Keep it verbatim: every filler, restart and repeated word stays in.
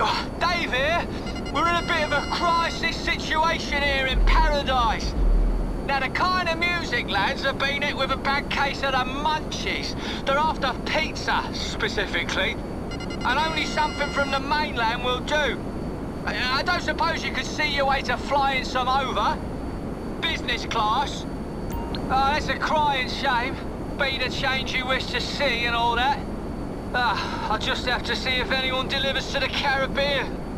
Oh, Dave here. We're in a bit of a crisis situation here in Paradise. Now, the kind of music lads have been hit with a bad case of the munchies. They're after pizza, specifically. And only something from the mainland will do. I, I don't suppose you could see your way to flying some over? Business class? Oh, that's a crying shame. Be the change you wish to see and all that. Ah, I'll just have to see if anyone delivers to the Caribbean.